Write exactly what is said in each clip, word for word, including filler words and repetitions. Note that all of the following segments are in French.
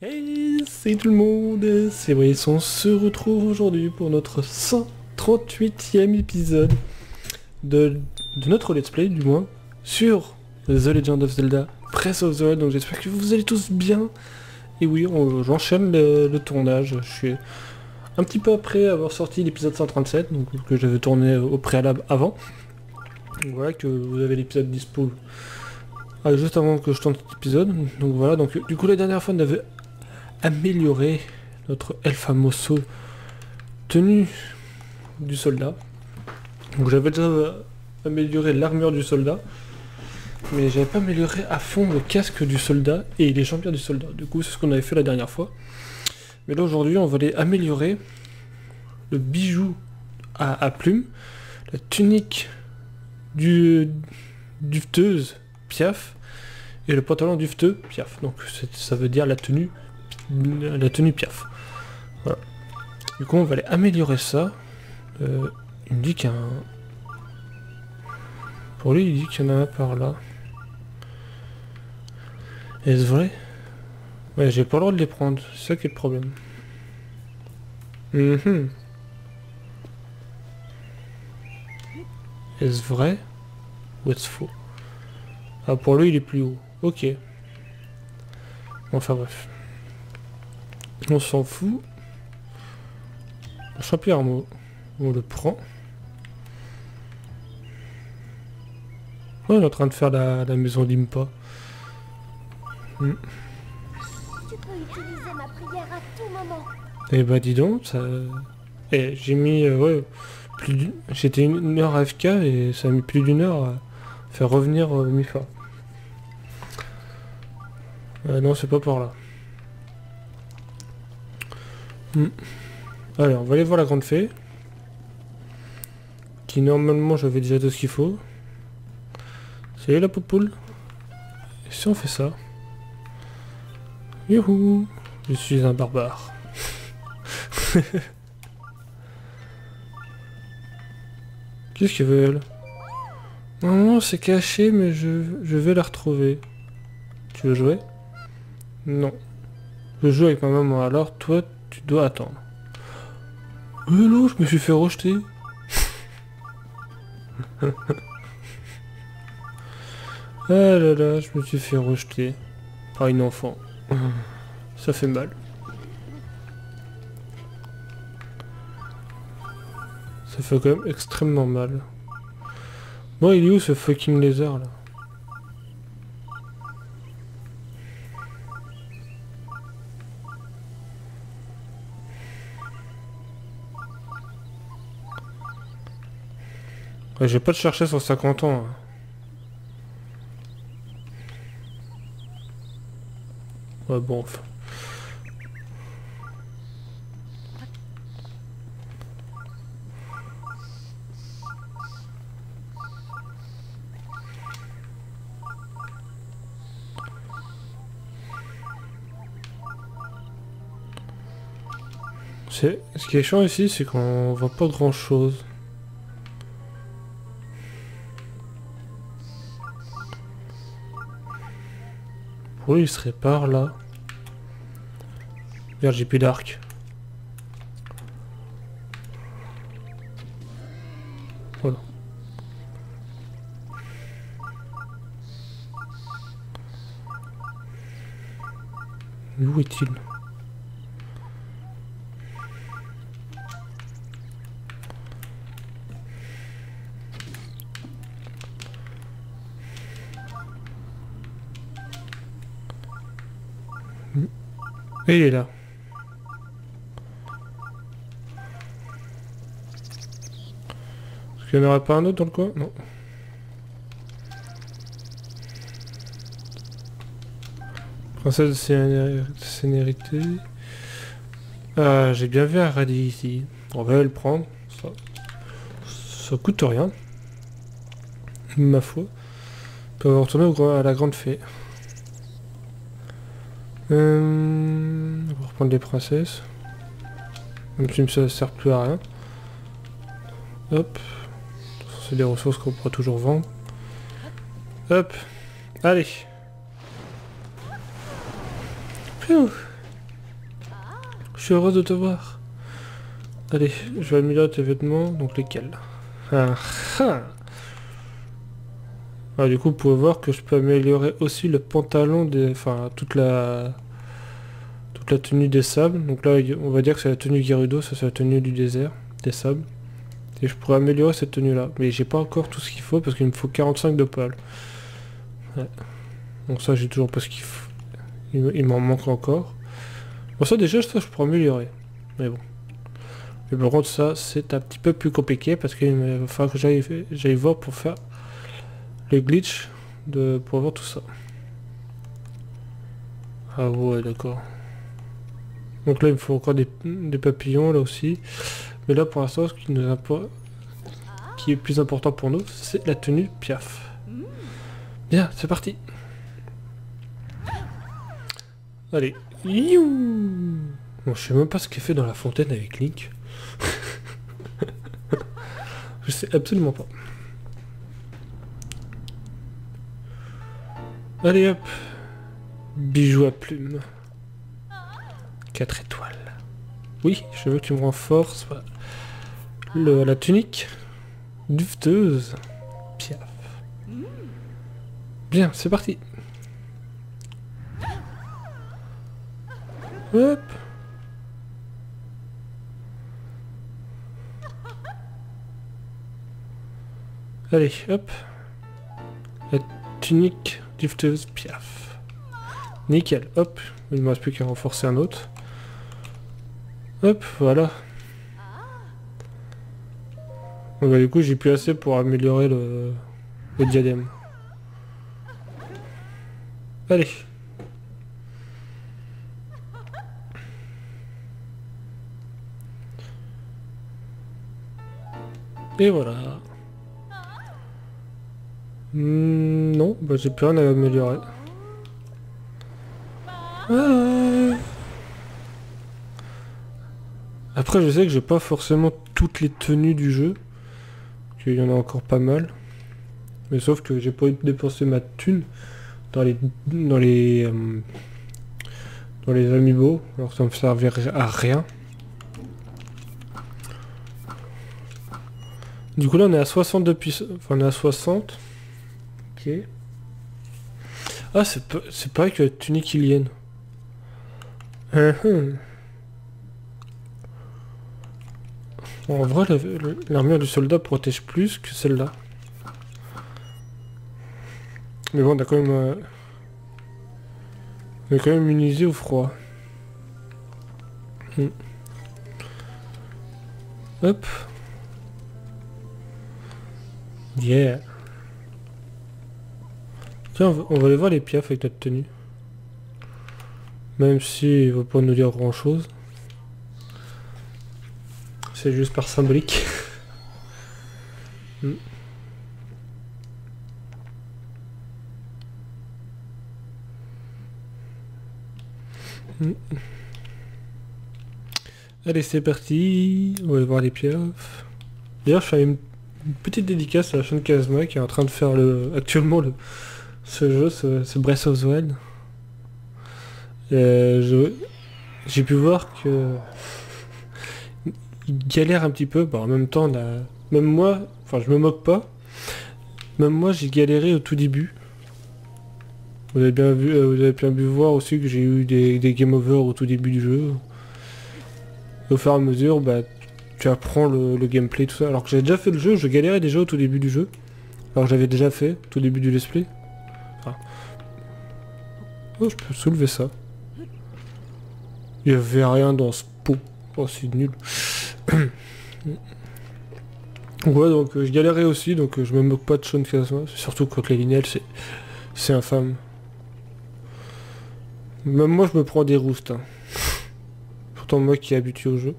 Hey, c'est tout le monde, c'est Brice, on se retrouve aujourd'hui pour notre cent trente-huitième épisode de, de notre let's play, du moins, sur The Legend of Zelda Breath of the Wild, donc j'espère que vous allez tous bien. Et oui, on- j'enchaîne le, le tournage, je suis un petit peu après avoir sorti l'épisode cent trente-sept, donc que j'avais tourné au préalable avant. Donc voilà, que vous avez l'épisode dispo ah, juste avant que je tourne cet épisode. Donc voilà, donc du coup la dernière fois on avait amélioré notre El Famoso tenue du soldat. Donc j'avais déjà amélioré l'armure du soldat, mais j'avais pas amélioré à fond le casque du soldat et les jambières du soldat. Du coup c'est ce qu'on avait fait la dernière fois. Mais là aujourd'hui on va aller améliorer le bijou à, à plumes, la tunique du dufteuse Piaf et le pantalon dufteux Piaf. Donc ça veut dire la tenue la tenue Piaf. Voilà. Du coup on va aller améliorer ça. Euh, il me dit qu'il y a un... Pour lui il dit qu'il y en a un par là. Est-ce vrai? Ouais, j'ai pas le droit de les prendre, c'est ça qui est le problème. Mhm. Est-ce vrai? Ou est-ce faux? Ah, pour lui il est plus haut. Ok. Enfin bref. On s'en fout. Le champion armeau. On le prend. Ouais, on est en train de faire la, la maison Limpa. Hmm. Tu peux utiliser ma prière à tout moment. Eh bah dis donc, ça... Eh, j'ai mis... euh, ouais, plus d'une... J'étais une heure A F K et ça a mis plus d'une heure à faire revenir euh, Mifa. Euh, non, c'est pas par là. Hmm. Allez, on va aller voir la grande fée. Qui normalement j'avais déjà tout ce qu'il faut. Salut la poupoule. Et si on fait ça? Youhou! Je suis un barbare. Qu'est-ce qu'elle veut elle? Non, c'est caché mais je, je vais la retrouver. Tu veux jouer? Non. Je joue avec ma maman, alors toi tu dois attendre. Mais non, je me suis fait rejeter. Ah là là, je me suis fait rejeter par une enfant. Ça fait mal. Ça fait quand même extrêmement mal. Bon, il est où ce fucking lézard là? Ouais, je vais pas te chercher sur cinquante ans. Hein. Ouais, bon, enfin. C'est... Ce qui est chiant ici, c'est qu'on voit pas grand chose. Pour lui, il serait par là. Regarde, j'ai plus d'arc. Voilà. Mais où est-il? Et il est là. Est-ce qu'il n'y en aurait pas un autre dans le coin? Non. Princesse de Séné- Sénérité. Ah, j'ai bien vu un radis ici. On va le prendre. Ça, ça coûte rien. Ma foi. On peut retourner au grand- à la grande fée. Euh, on va reprendre les princesses. Même si ça ne sert plus à rien. Hop. C'est des ressources qu'on pourra toujours vendre. Hop. Allez. Pfiou. suis heureuse de te voir. Allez, je vais améliorer tes vêtements, donc lesquels? Ah, ah. Ah, du coup, vous pouvez voir que je peux améliorer aussi le pantalon des... Enfin, toute la... Toute la tenue des sables. Donc là, on va dire que c'est la tenue Gerudo, ça c'est la tenue du désert, des sables. Et je pourrais améliorer cette tenue-là. Mais j'ai pas encore tout ce qu'il faut, parce qu'il me faut quarante-cinq de poils. Ouais. Donc ça, j'ai toujours pas ce qu'il faut. Il, il m'en manque encore. Bon, ça déjà, ça je pourrais améliorer. Mais bon. Mais par contre, ça, c'est un petit peu plus compliqué, parce qu'il va falloir que j'aille voir pour faire le glitch de pour voir tout ça. Ah ouais, d'accord. Donc là il me faut encore des, des papillons là aussi. Mais là pour l'instant ce qui nous importe, qui est plus important pour nous, c'est la tenue Piaf. Bien, c'est parti. Allez. Youh. Bon, je sais même pas ce qu'elle fait dans la fontaine avec Link. Je sais absolument pas. Allez hop. Bijou à plumes. quatre étoiles. Oui, je veux que tu me renforces. Le, la tunique. Dufteuse. Piaf. Bien, c'est parti. Hop. Allez, hop. La tunique dufteuse Piaf. Nickel, hop. Il ne me reste plus qu'à renforcer un autre. Hop, voilà. Bon, bah, du coup, j'ai plus assez pour améliorer le, le diadème. Allez. Et voilà. Hmm, non, bah, j'ai plus rien à améliorer. Ah. Après, je sais que j'ai pas forcément toutes les tenues du jeu. Qu'il y en a encore pas mal. Mais sauf que j'ai pas envie de dépenser ma thune dans les dans les euh, dans les amiibo. Alors ça me servirait à rien. Du coup là on est à soixante depuis... Enfin on est à soixante. Ok. Ah c'est c'est pareil que la tunique ilienne. Uh-huh. En vrai, l'armure du soldat protège plus que celle-là. Mais bon, on a quand même... Euh, on est quand même immunisé au froid. Hmm. Hop. Yeah. Tiens, on va, on va aller voir les piafs avec notre tenue. Même si il va pas nous dire grand-chose. C'est juste par symbolique. mm. Mm. Allez, c'est parti. On va aller voir les piafs. D'ailleurs, je fais une, une petite dédicace à la chaîne Kazma qui est en train de faire le actuellement le, ce jeu, ce, ce Breath of the Wild. Euh, J'ai pu voir que... il galère un petit peu, bah en même temps on a... même moi, enfin je me moque pas, même moi j'ai galéré au tout début. Vous avez bien vu, euh, vous avez bien pu voir aussi que j'ai eu des, des game over au tout début du jeu. Au fur et à mesure, bah tu apprends le, le gameplay, tout ça. Alors que j'avais déjà fait le jeu, je galérais déjà au tout début du jeu. Alors que j'avais déjà fait, au tout début du let's play. Ah. Oh, je peux soulever ça. Il y avait rien dans ce pot. Oh c'est nul. Ouais, donc euh, je galérais aussi, donc euh, je me moque pas de Sean Kazma, surtout quand les lignelles, c'est c'est infâme. Même moi je me prends des roustes. Hein. Pourtant moi qui est habitué au jeu.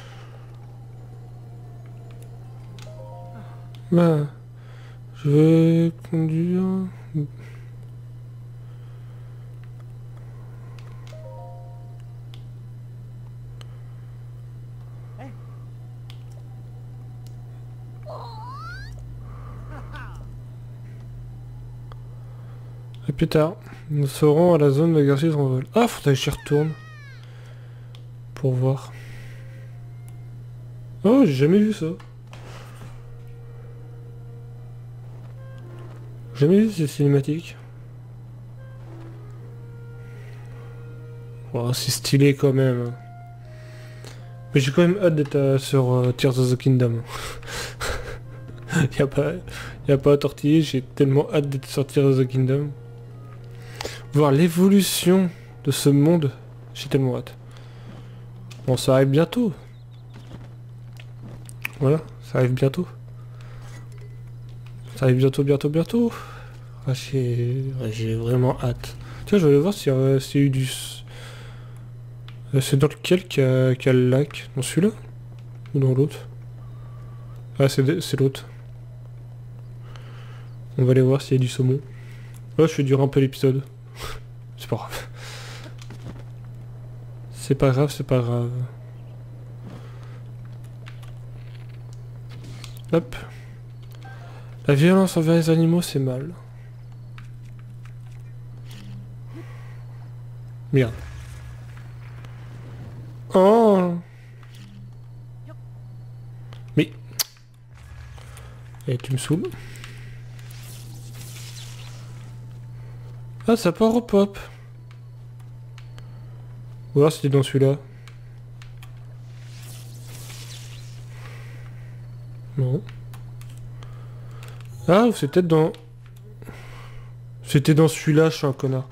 Bah, je vais conduire... Et plus tard, nous serons à la zone d'exercice en vol. Ah, faudrait que j'y retourne. Pour voir. Oh, j'ai jamais vu ça. Jamais vu ces cinématiques. Oh, c'est stylé quand même. Mais j'ai quand même hâte d'être euh, sur euh, Tears of the Kingdom. y a pas, y a pas à tortiller, j'ai tellement hâte d'être sur Tears of the Kingdom. Voir l'évolution de ce monde, j'ai tellement hâte. Bon, ça arrive bientôt. Voilà, ça arrive bientôt. Ça arrive bientôt, bientôt, bientôt. Ah, j'ai ouais, j'ai vraiment hâte. Tiens, je vais voir s'il y, si y a eu du... Euh, c'est dans lequel qu'il y, a qu'il y a le lac? Dans celui-là? Ou dans l'autre? Ah, c'est l'autre. On va aller voir s'il y a du saumon. Oh, je fais durer un peu l'épisode. C'est pas grave. C'est pas grave, c'est pas grave. Hop. La violence envers les animaux, c'est mal. Merde. Oh. Mais... Et tu me saoules. Ah, ça part au pop. Ou alors c'était dans celui-là. Non. Ah, c'est peut-être dans... C'était dans celui-là, je suis un connard.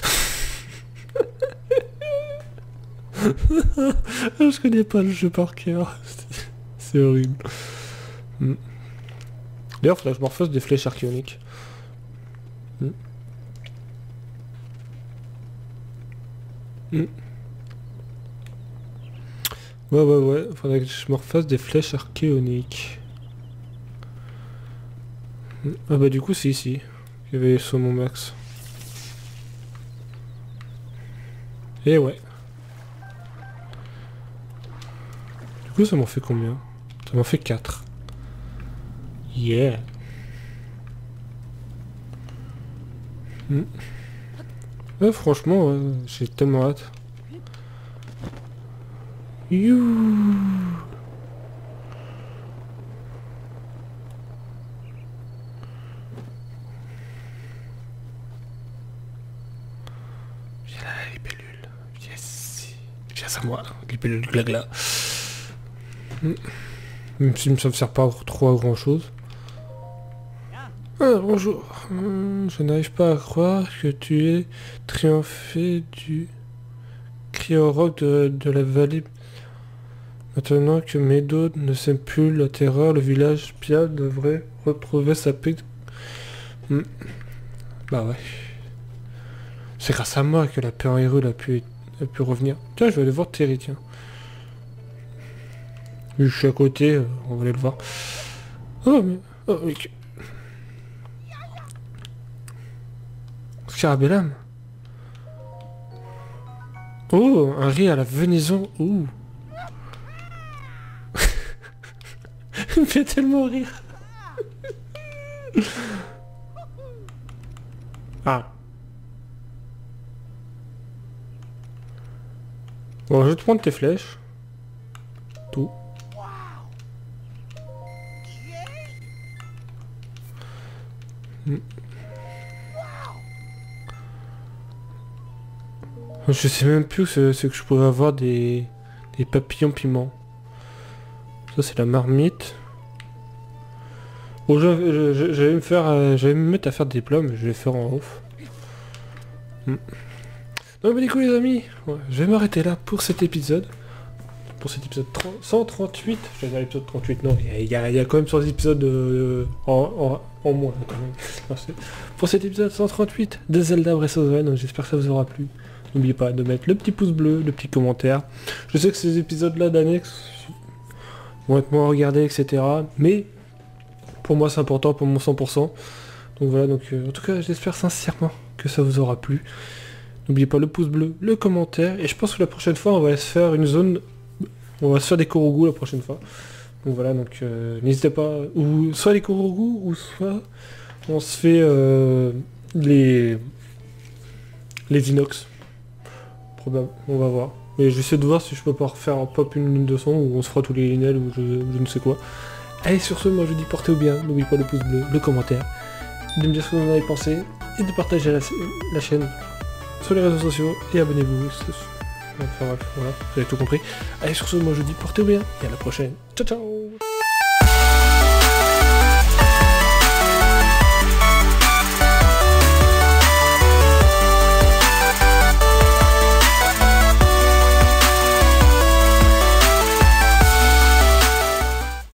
Je connais pas le jeu par cœur. C'est horrible. Mm. D'ailleurs, faudrait que je me refasse des flèches archéoniques. Mm. Mm. Ouais, ouais, ouais. Faudrait que je me refasse des flèches archéoniques. Mm. Ah bah du coup, c'est ici. Il y avait sur mon max. Et ouais. Du coup, ça m'en fait combien? Ça m'en fait quatre. Yeah. Mm. Ouais, franchement, ouais, j'ai tellement hâte. You. Viens là, les pellules. Yes. Viens à moi, les pellules glagla. Mm. Même si ça ne me sert pas trop à grand chose. Ah, bonjour. Hum, je n'arrive pas à croire que tu aies triomphé du Cryoroc de, de la vallée. Maintenant que Meadow ne sème plus la terreur, le village Pia devrait retrouver sa paix. Hum. Bah ouais. C'est grâce à moi que la paix en Hyrule a pu, a pu revenir. Tiens, je vais aller voir Terry, tiens. Je suis à côté, euh, on va aller le voir. Oh, mais... Oh, mais... Scarabellam. Oh, un riz à la venaison. Ouh. Il me fait tellement rire. Ah. Bon, je vais te prendre tes flèches. Tout. Hmm. Je sais même plus ce, ce que je pourrais avoir des, des papillons piments. Ça c'est la marmite. Bon, je, je, je, je vais me faire, euh, je vais me mettre à faire des plats, mais je vais les faire en off. Hmm. Donc bah, du coup les amis, ouais, je vais m'arrêter là pour cet épisode. Pour cet épisode cent trente-huit. Je vais dire l'épisode trente-huit, non, il y, y, y a quand même sur les épisodes euh, en, en, en moins quand même. Non, pour cet épisode cent trente-huit de Zelda Breath of the Wild, j'espère que ça vous aura plu. N'oubliez pas de mettre le petit pouce bleu, le petit commentaire. Je sais que ces épisodes-là d'annexe vont être moins regardés, et cetera. Mais pour moi c'est important, pour mon cent pour cent. Donc voilà, donc euh, en tout cas j'espère sincèrement que ça vous aura plu. N'oubliez pas le pouce bleu, le commentaire. Et je pense que la prochaine fois on va se faire une zone... On va se faire des Korogu la prochaine fois. Donc voilà, donc euh, n'hésitez pas... Ou soit les Korogu, ou soit on se fait euh, les... Les inox. Probable, on va voir. Mais je vais essayer de voir si je peux pas refaire un pop une ligne de son où on se fera tous les linéales ou je, je ne sais quoi. Allez, sur ce, moi je dis portez-vous bien, n'oubliez pas le pouce bleu, le commentaire, de me dire ce que vous en avez pensé, et de partager la, la chaîne sur les réseaux sociaux, et abonnez-vous. Enfin bref, voilà, vous avez tout compris. Allez, sur ce, moi je dis portez-vous bien, et à la prochaine. Ciao ciao.